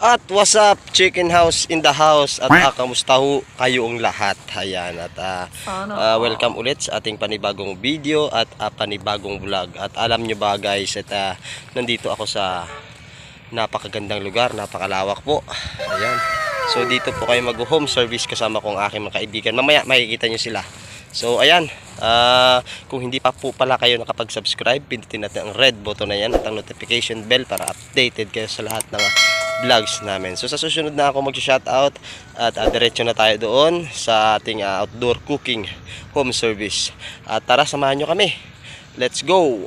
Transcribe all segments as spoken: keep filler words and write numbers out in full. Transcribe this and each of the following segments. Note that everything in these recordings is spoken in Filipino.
At what's up, Chicken House in the house. At uh, kamusta ho kayong lahat. Ayan, at uh, uh, welcome ulit sa ating panibagong video at uh, panibagong vlog. At alam nyo ba guys, at uh, nandito ako sa napakagandang lugar, napakalawak po. Ayan, so dito po kayo mag-home service kasama kong aking mga kaibigan. Mamaya makikita nyo sila. So ayan, uh, kung hindi pa po pala kayo nakapag-subscribe, pindutin natin ang red button na yan at ang notification bell para updated kayo sa lahat ng vlogs namin. So sa susunod na ako mag-shoutout at uh, diretso na tayo doon sa ating uh, outdoor cooking home service. At tara, samahan nyo kami. Let's go!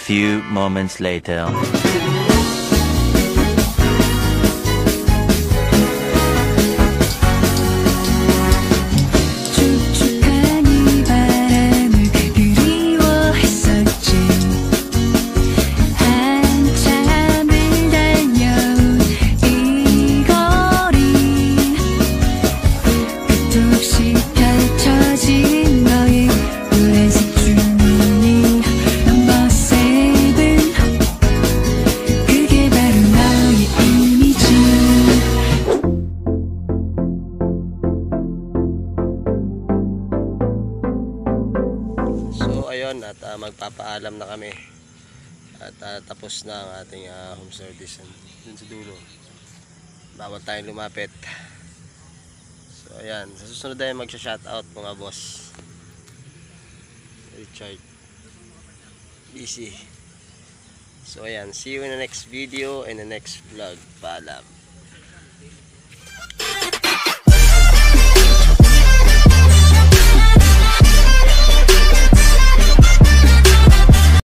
few moments later. So ayun, at uh, magpapaalam na kami at uh, tapos na ang ating uh, home service dun sa dulo. Bawal tayong lumapit. So ayan, sa susunod ay magsha-shoutout mga boss. Richard busy. So ayan, see you in the next video and the next vlog. Paalam.